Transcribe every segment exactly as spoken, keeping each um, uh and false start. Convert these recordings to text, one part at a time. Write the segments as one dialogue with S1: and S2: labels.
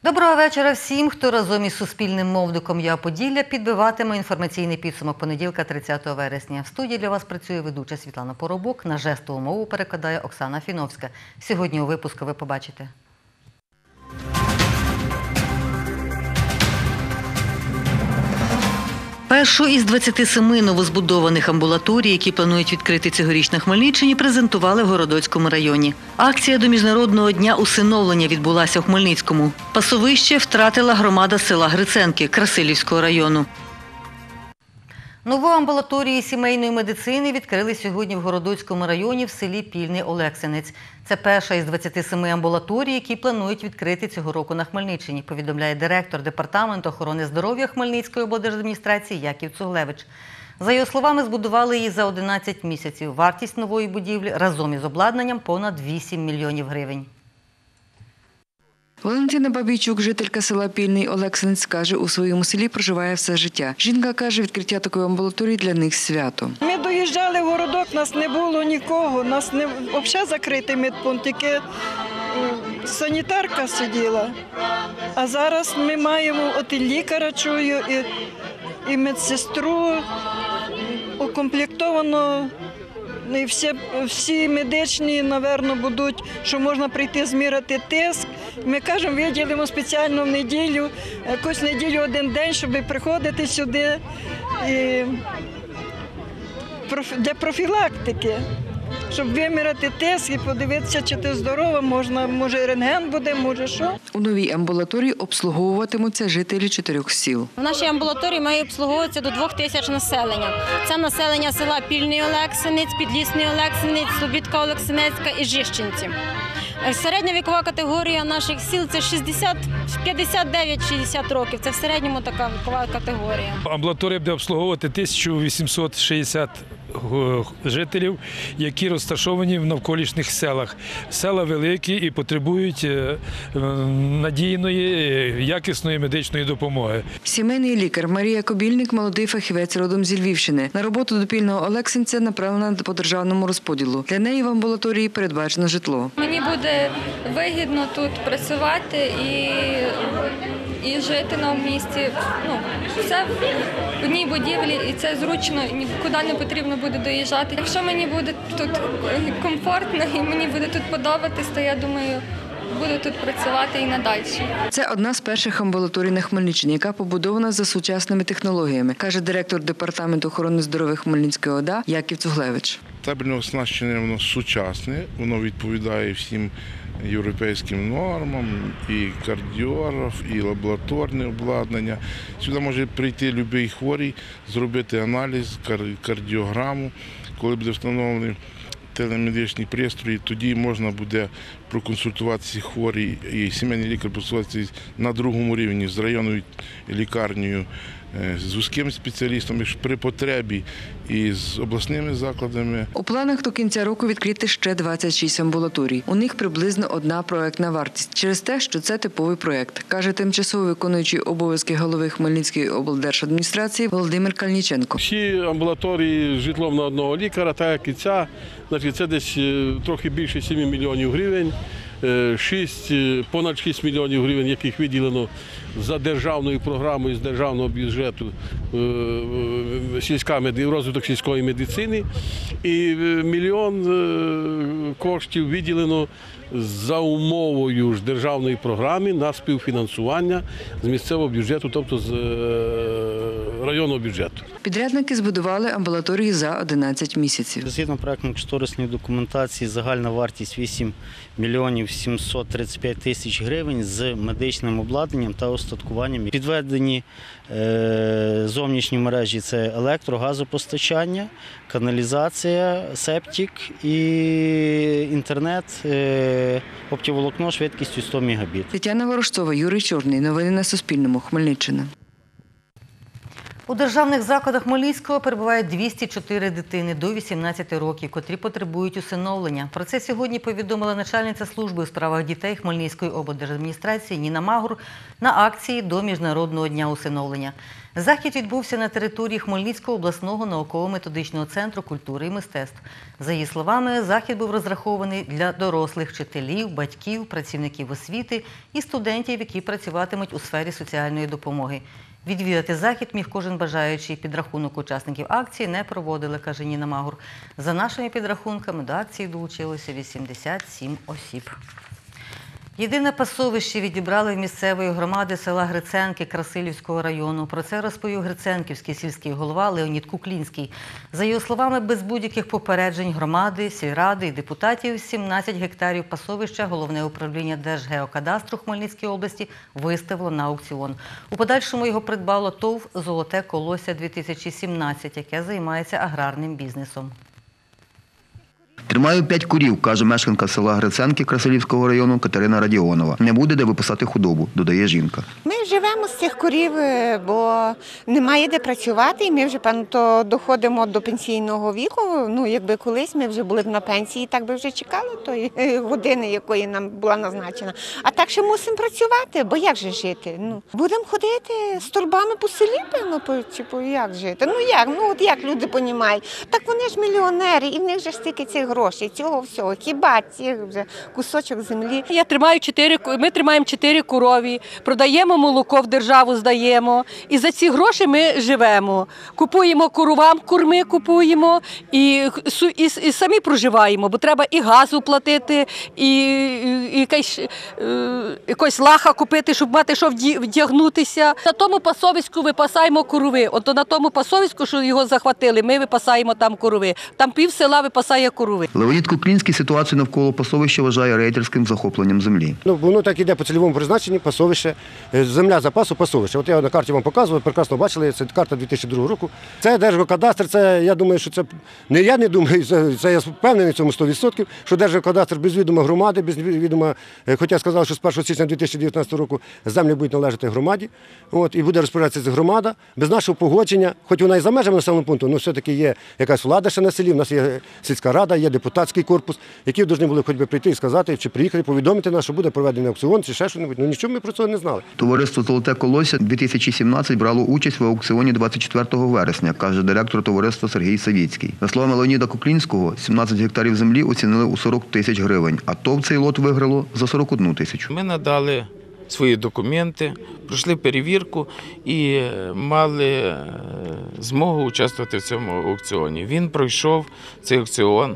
S1: Доброго вечора всім, хто разом із Суспільним мовником «Я Поділля» підбиватиме інформаційний підсумок понеділка тридцятого вересня. В студії для вас працює ведуча Світлана Поробок, на жестову мову перекладає Оксана Фіновська. Сьогодні у випуску ви побачите. Першу із двадцяти семи новозбудованих амбулаторій, які планують відкрити цьогоріч на Хмельниччині, презентували в Городоцькому районі. Акція до Міжнародного дня усиновлення відбулася в Хмельницькому. Пасовище втратила громада села Гриценки Красилівського району. Нову амбулаторію сімейної медицини відкрили сьогодні в Городоцькому районі в селі Пільний Олексинець. Це перша із двадцяти семи амбулаторій, які планують відкрити цього року на Хмельниччині, повідомляє директор Департаменту охорони здоров'я Хмельницької облдержадміністрації Яків Цуглевич. За його словами, збудували її за одинадцять місяців. Вартість нової будівлі разом із обладнанням – понад вісім мільйонів гривень.
S2: Валентина Бабійчук, жителька села Пільний Олексинець, каже, у своєму селі проживає все життя. Жінка каже, відкриття такої амбулаторії для них свято.
S3: Ми доїжджали в городок, нас не було нікого, нас не взагалі закритий медпункт, тільки санітарка сиділа. А зараз ми маємо от і лікаря чую, і, і медсестру, укомплектовано. І всі, всі медичні, мабуть, будуть, що можна прийти зміряти тиск. Ми кажемо, виділимо спеціально в неділю, якусь неділю один день, щоб приходити сюди і для профілактики, щоб виміряти тиск і подивитися, чи ти здорова, можна, може рентген буде, може що.
S2: У новій амбулаторії обслуговуватимуться жителі чотирьох сіл.
S4: В нашій амбулаторії має обслуговуватися до двох тисяч населення. Це населення села Пільний Олексинець, Підлісний Олексинець, Слобідка Олексинецька і Жищенці. Середня вікова категорія наших сіл – це п'ятдесят дев'ять - шістдесят років. Це в середньому така вікова категорія.
S5: Амбулаторія буде обслуговувати тисячу вісімсот шістдесят жителів, які розташовані в навколишніх селах. Села великі і потребують надійної, якісної медичної допомоги.
S2: Сімейний лікар Марія Кобільник – молодий фахівець родом зі Львівщини. На роботу до Пільного Олексинця направлена по державному розподілу. Для неї в амбулаторії передбачено житло.
S6: Мені буде вигідно тут працювати і, і жити на місці. Ну, все в одній будівлі, і це зручно, нікуди не потрібно буде доїжджати. Якщо мені буде тут комфортно і мені буде тут подобатись, то я думаю, буду тут працювати і надалі.
S2: Це одна з перших амбулаторій на Хмельниччині, яка побудована за сучасними технологіями, каже директор Департаменту охорони здоров'я Хмельницької ОДА Яків Цуглевич.
S7: Табельне оснащення воно сучасне, воно відповідає всім європейським нормам, і кардіограф, і лабораторне обладнання. Сюди може прийти будь-який хворий, зробити аналіз, кардіограму, коли буде встановлений телемедичний пристрій, тоді можна буде проконсультуватися хворий і сімейний лікар проконсультуватися на другому рівні з районною лікарнею, з вузьким спеціалістом при потребі і з обласними закладами.
S2: У планах до кінця року відкрити ще двадцять шість амбулаторій. У них приблизно одна проектна вартість. Через те, що це типовий проект, каже тимчасово виконуючий обов'язки голови Хмельницької облдержадміністрації Володимир Кальніченко.
S8: Всі амбулаторії з житлом на одного лікаря, так як і ця, значить, це десь трохи більше семи мільйонів гривень. шість, понад шість мільйонів гривень, яких виділено за державною програмою з державного бюджету сільська розвиток сільської медицини, і мільйон коштів виділено за умовою ж державної програми на співфінансування з місцевого бюджету, тобто з районного бюджету.
S2: Підрядники збудували амбулаторії за одинадцять місяців.
S9: Згідно проектно-кошторисної документації, загальна вартість вісім мільйонів сімсот тридцять п'ять тисяч гривень з медичним обладнанням та устаткуванням. Підведені е, зовнішні мережі – це електро-, газопостачання, каналізація, септик і інтернет, е, оптоволокно швидкістю сто мегабіт.
S2: Тетяна Ворожцова, Юрій Чорний. Новини на Суспільному. Хмельниччина.
S1: У державних закладах Хмельницького перебувають двісті чотири дитини до вісімнадцяти років, котрі потребують усиновлення. Про це сьогодні повідомила начальниця служби у справах дітей Хмельницької облдержадміністрації Ніна Магур на акції до Міжнародного дня усиновлення. Захід відбувся на території Хмельницького обласного науково-методичного центру культури і мистецтв. За її словами, захід був розрахований для дорослих вчителів, батьків, працівників освіти і студентів, які працюватимуть у сфері соціальної допомоги. Відвідати захід міг кожен бажаючий. Підрахунок учасників акції не проводили, каже Ніна Магур. За нашими підрахунками до акції долучилося вісімдесят сім осіб. Єдине пасовище відібрали в місцевої громади села Гриценки Красилівського району. Про це розповів гриценківський сільський голова Леонід Куклінський. За його словами, без будь-яких попереджень громади, сільради і депутатів сімнадцять гектарів пасовища Головне управління Держгеокадастру Хмельницької області виставило на аукціон. У подальшому його придбало ТОВ «Золоте колосся-дві тисячі сімнадцять», яке займається аграрним бізнесом.
S10: Тримаю п'ять курів, каже мешканка села Гриценки Красилівського району Катерина Радіонова. Не буде де виписати худобу, додає жінка.
S11: Ми живемо з цих курів, бо немає де працювати, і ми вже, певно, то доходимо до пенсійного віку. Ну, якби колись ми вже були б на пенсії, так би вже чекали тої години, якої нам була назначена. А так ще мусимо працювати, бо як же жити? Ну, будемо ходити з торбами по селі, певно, по, чи по як жити? Ну як? Ну от як люди розуміють? Так вони ж мільйонери, і в них же стільки цих грошей, цього всього, хіба цих вже кусочок землі.
S12: Я тримаю чотири, ми тримаємо чотири корові, продаємо молоко, в державу здаємо, і за ці гроші ми живемо. Купуємо коровам, корми купуємо і, і, і самі проживаємо, бо треба і газу платити, і, і якась, е, якось лаха купити, щоб мати що вдягнутися. На тому пасовиську випасаємо корови. От на тому пасовиську, що його захватили, ми випасаємо там корови. Там пів села випасає корови.
S10: Леонід Куклінський ситуацію навколо пасовища вважає рейдерським захопленням землі.
S13: Ну, воно так іде по цільовому призначенні, пасовище, земля запасу, пасовище. От я на карті вам показував, прекрасно бачили, це карта дві тисячі другого року. Це Держгеокадастр, це, я думаю, що це, не я не думаю, це, це я впевнений в цьому сто відсотків, що Держгеокадастр без відома громади, без відома, хоча сказав, що з першого січня дві тисячі дев'ятнадцятого року землі будуть належати громаді, от, і буде розпоряджатися громада, без нашого погодження, хоч вона і за межами населеного пункту, але все-таки є якась влада ще на селі, в нас є сільська рада, є депутатський корпус, які повинні були хоч би прийти і сказати, чи приїхати, повідомити нас, що буде проведений аукціон, чи ще щось. Ну нічого ми про це не знали.
S10: Товариство «Золоте колосся-дві тисячі сімнадцять» брало участь в аукціоні двадцять четвертого вересня, каже директор товариства Сергій Савіцький. За словами Леоніда Куклінського, сімнадцять гектарів землі оцінили у сорок тисяч гривень, а ТОВ цей лот виграло за сорок одну тисячу.
S14: Ми надали свої документи, пройшли перевірку і мали змогу участвувати в цьому аукціоні. Він пройшов цей аукціон,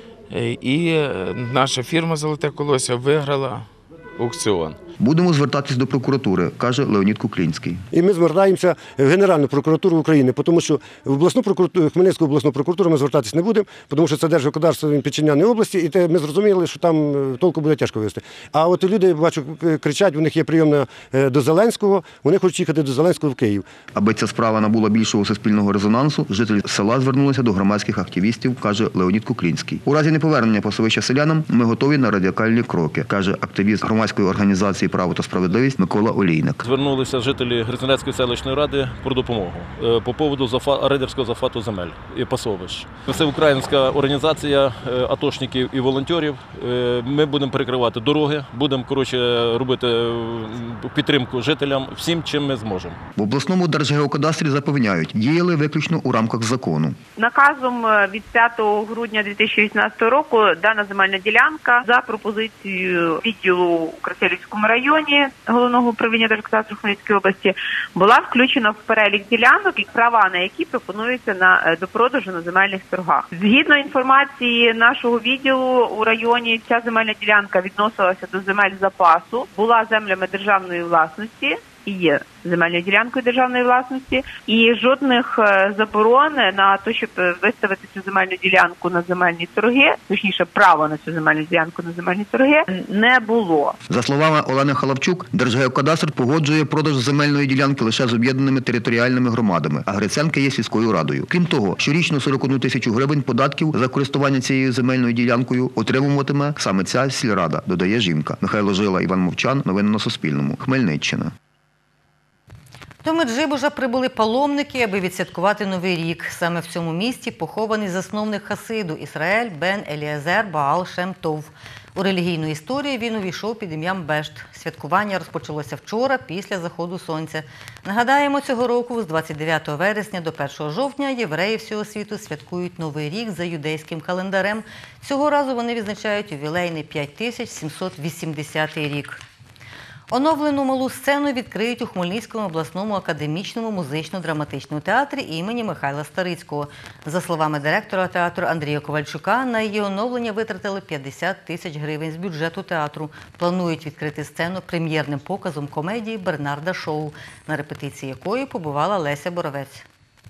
S14: і наша фірма «Золоте колосся» виграла аукціон.
S10: Будемо звертатись до прокуратури, каже Леонід Куклінський.
S13: І ми звертаємося в Генеральну прокуратуру України, тому що в обласну прокуратуру, Хмельницьку обласну прокуратуру ми звертатись не будемо, тому що це Держгеокадастр підчиняння області, і те ми зрозуміли, що там толку буде тяжко вести. А от люди, бачу, кричать, у них є прийомна до Зеленського, вони хочуть їхати до Зеленського в Київ.
S10: Аби ця справа набула більшого суспільного резонансу, жителі села звернулися до громадських активістів, каже Леонід Куклінський. У разі неповернення пасовища селянам ми готові на радикальні кроки, каже активіст громадської організації «Право та справедливість» Микола Олійник.
S15: Звернулися жителі Гриценецької селищної ради про допомогу по поводу рейдерського захвату земель і пасовищ. Це українська організація атошників і волонтерів. Ми будемо перекривати дороги, будемо, коротше, робити підтримку жителям всім, чим ми зможемо.
S10: В обласному Держгеокадастрі запевняють, діяли виключно у рамках закону.
S16: Наказом від п'ятого грудня дві тисячі вісімнадцятого року дана земельна ділянка за пропозицією відділу у Красилівському районі Головного управління Держгеокадастру Хмельницької області була включена в перелік ділянок, і права на які пропонуються на до продажу на земельних торгах. Згідно інформації нашого відділу у районі, ця земельна ділянка відносилася до земель запасу, була землями державної власності і є земельною ділянкою державної власності, і жодних заборон на те, щоб виставити цю земельну ділянку на земельні торги, точніше право на цю земельну ділянку на земельні торги, не було.
S10: За словами Олени Халапчук, Держгеокадастр погоджує продаж земельної ділянки лише з об'єднаними територіальними громадами, а Гриценки є сільською радою. Крім того, щорічно сорок одну тисячу гривень податків за користування цією земельною ділянкою отримуватиме саме ця сільрада, додає жінка. Михайло Жила, Іван Мовчан. Новини на Суспільному. Хмельниччина.
S1: До Меджибужа прибули паломники, аби відсвяткувати Новий рік. Саме в цьому місті похований засновник хасиду Ісраїль бен Еліезер Баал Шем Тов. У релігійну історію він увійшов під ім'ям Бешт. Святкування розпочалося вчора, після заходу сонця. Нагадаємо, цього року з двадцять дев'ятого вересня до першого жовтня євреї всього світу святкують Новий рік за юдейським календарем. Цього разу вони відзначають ювілейний п'ять тисяч сімсот вісімдесятий рік. Оновлену малу сцену відкриють у Хмельницькому обласному академічному музично-драматичному театрі імені Михайла Старицького. За словами директора театру Андрія Ковальчука, на її оновлення витратили п'ятдесят тисяч гривень з бюджету театру. Планують відкрити сцену прем'єрним показом комедії «Бернарда Шоу», на репетиції якої побувала Леся Боровець.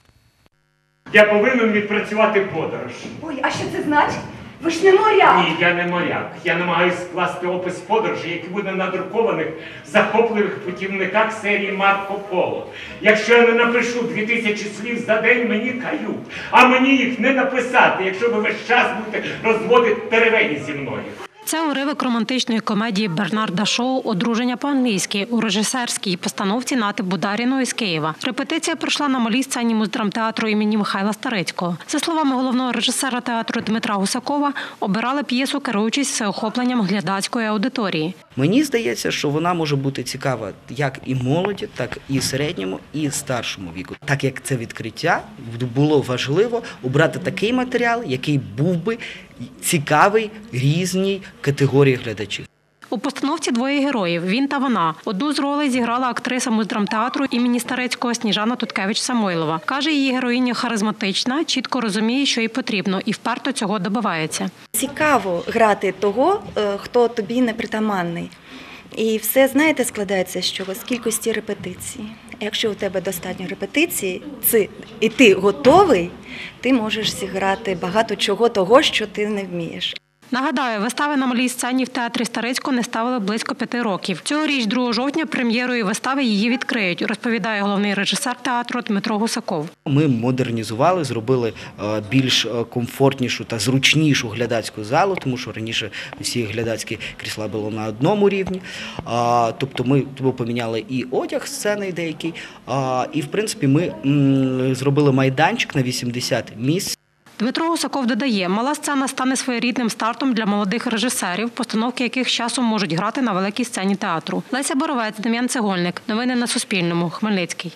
S17: Я повинен відпрацювати подорож.
S18: Ой, а що це значить? Ви ж не моряк!
S17: Ні, я не моряк. Я намагаюся скласти опис подорожі, який буде надрукований в захопливих путівниках серії Марко Поло. Якщо я не напишу дві тисячі слів за день, мені каюк. А мені їх не написати, якщо ви весь час будете розводити теревені зі мною.
S19: Це уривок романтичної комедії «Бернарда Шоу. Одруження по-англійськи» у режисерській постановці Нати Бударіної з Києва. Репетиція пройшла на малій сцені муздрамтеатру імені Михайла Старицького. За словами головного режисера театру Дмитра Гусакова, обирали п'єсу, керуючись всеохопленням глядацької аудиторії.
S20: Мені здається, що вона може бути цікава як і молоді, так і середньому, і старшому віку. Так як це відкриття, було важливо обрати такий матеріал, який був би цікавий різній категорії глядачів.
S19: У постановці двоє героїв – він та вона. Одну з ролей зіграла актриса муздрамтеатру імені Старицького Сніжана Туткевич-Самойлова. Каже, її героїня харизматична, чітко розуміє, що їй потрібно, і вперто цього добивається.
S21: Цікаво грати того, хто тобі не притаманний. І все, знаєте, складається з чого? З кількості репетицій. Якщо у тебе достатньо репетицій, і ти готовий, ти можеш зіграти багато чого того, що ти не вмієш.
S19: Нагадаю, вистави на малій сцені в театрі Старицького не ставили близько п'яти років. Цьогоріч, другого жовтня, прем'єрою вистави її відкриють, розповідає головний режисер театру Дмитро Гусаков.
S20: Ми модернізували, зробили більш комфортнішу та зручнішу глядацьку залу, тому що раніше всі глядацькі крісла були на одному рівні. Тобто ми поміняли і одяг сцени деякий, і в принципі ми зробили майданчик на вісімдесят місць.
S19: Дмитро Гусаков додає, мала сцена стане своєрідним стартом для молодих режисерів, постановки яких з часом можуть грати на великій сцені театру. Леся Боровець, Дем'ян Цегольник. Новини на Суспільному. Хмельницький.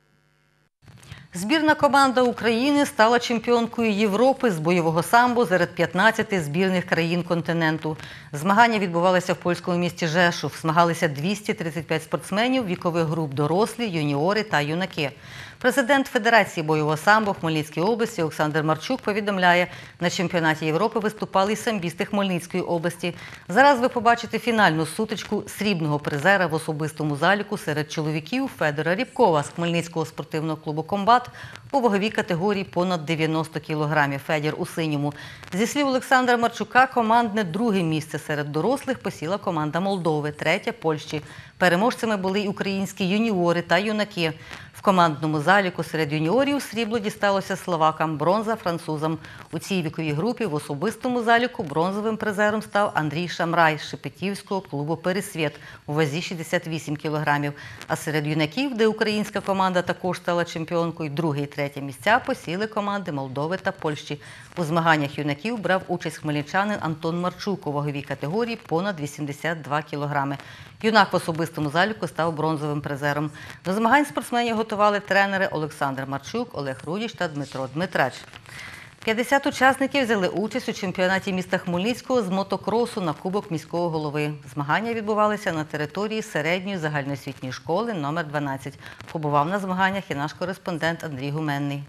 S1: Збірна команда України стала чемпіонкою Європи з бойового самбо серед п'ятнадцяти збірних країн континенту. Змагання відбувалися в польському місті Жешув. Змагалися двісті тридцять п'ять спортсменів вікових груп дорослі, юніори та юнаки. Президент Федерації бойового самбо в Хмельницькій області Олександр Марчук повідомляє, на чемпіонаті Європи виступали й самбісти Хмельницької області. Зараз ви побачите фінальну сутичку срібного призера в особистому заліку серед чоловіків Федора Рібкова з Хмельницького спортивного клубу «Комбат» у ваговій категорії понад дев'яносто кілограмів. Федір у синьому. Зі слів Олександра Марчука, командне друге місце серед дорослих посіла команда Молдови, третя – Польщі. Переможцями були й українські юніори та юнаки. В командному заліку серед юніорів срібло дісталося словакам, бронза – французам. У цій віковій групі в особистому заліку бронзовим призером став Андрій Шамрай з Шепетівського клубу «Пересвіт» у вазі шістдесят вісім кілограмів. А серед юнаків, де українська команда також стала чемпіонкою, друге і третє місця посіли команди Молдови та Польщі. У змаганнях юнаків брав участь хмельничанин Антон Марчук у ваговій категорії понад вісімдесят два кілограми. Юнак в особистому заліку став бронзовим призером. До змагань спортсменів готували тренери Олександр Марчук, Олег Рудіч та Дмитро Дмитрач. п'ятдесят учасників взяли участь у чемпіонаті міста Хмельницького з мотокросу на Кубок міського голови. Змагання відбувалися на території середньої загальноосвітньої школи номер дванадцять. Побував на змаганнях і наш кореспондент Андрій Гуменний.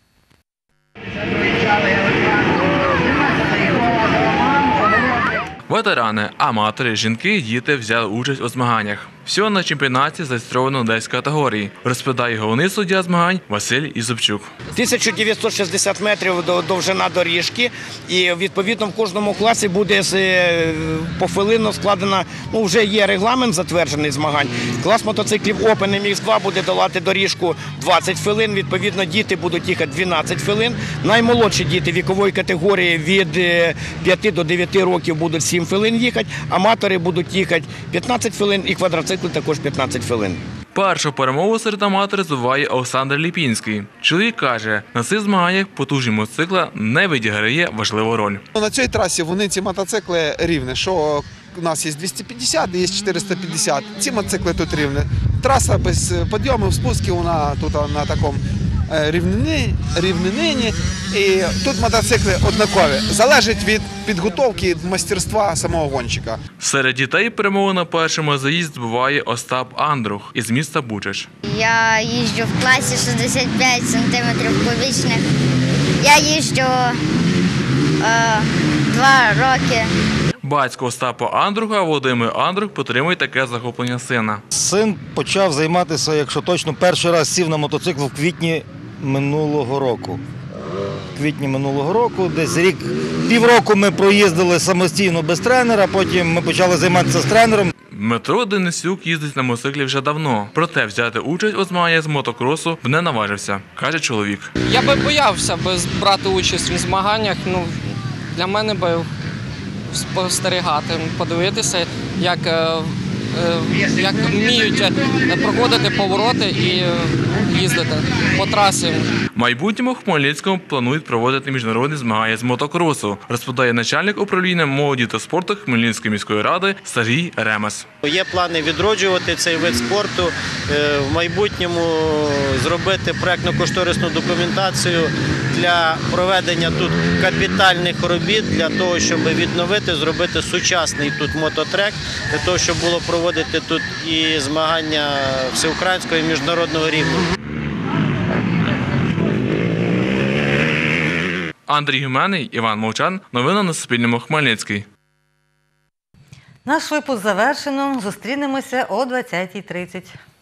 S22: Ветерани, аматори, жінки, діти взяли участь у змаганнях. Всього на чемпіонаті зареєстровано десять категорій, розповідає головний суддя змагань Василь Ізубчук.
S23: тисяча дев'ятсот шістдесят метрів довжина доріжки, і відповідно в кожному класі буде пофилинно складена, ну вже є регламент затверджений змагань. Клас мотоциклів Open ем ікс два буде долати доріжку двадцять хвилин, відповідно діти будуть їхати дванадцять хвилин. Наймолодші діти вікової категорії від п'яти до дев'яти років будуть сім хвилин їхати, аматори будуть їхати п'ятнадцять хвилин і квадроциклісти мотоцикли також п'ятнадцять хвилин.
S22: Першу перемогу серед аматорів здобуває Олександр Ліпінський. Чоловік каже, на цих змаганнях потужні мотоцикла не відіграє важливу роль.
S3: На цій трасі вони ці мотоцикли рівні, що у нас є двісті п'ятдесят, є чотириста п'ятдесят. Ці мотоцикли тут рівні. Траса без підйомів, спусків, вона тут на такому рівнині, рівнині. І тут мотоцикли однакові. Залежить від підготовки, від майстерства самого гонщика.
S22: Серед дітей перемогу на першому заїзді здобуває Остап Андрух із міста Бучач.
S4: Я їжджу в класі шістдесят п'ять сантиметрів кубічних. Я їжджу е, два роки.
S22: Батько Остапа Андруха, Володимир Андрух, підтримує таке захоплення сина.
S5: Син почав займатися, якщо точно, перший раз сів на мотоцикл в квітні минулого року. В квітні минулого року, десь рік, півроку ми проїздили самостійно без тренера, потім ми почали займатися з тренером.
S22: Дмитро Денисюк їздить на мотоциклі вже давно, проте взяти участь у змаганнях з мотокросу не наважився, каже чоловік.
S24: Я би боявся би брати участь у змаганнях, ну, для мене би спостерігати, подивитися, як, як вміють проходити повороти і їздити по трасі.
S22: В майбутньому в Хмельницькому планують проводити міжнародні змагання з мотокросу, розповідає начальник управління молоді та спорту Хмельницької міської ради Сергій Ремес.
S25: Є плани відроджувати цей вид спорту, в майбутньому зробити проєктно-кошторисну документацію для проведення тут капітальних робіт, для того, щоб відновити, зробити сучасний тут мототрек, для того, щоб було проводити тут і змагання всеукраїнського і міжнародного рівня.
S22: Андрій Гуменний, Іван Мовчан. Новини на Суспільному. Хмельницький.
S1: Наш випуск завершено. Зустрінемося о двадцятій тридцять.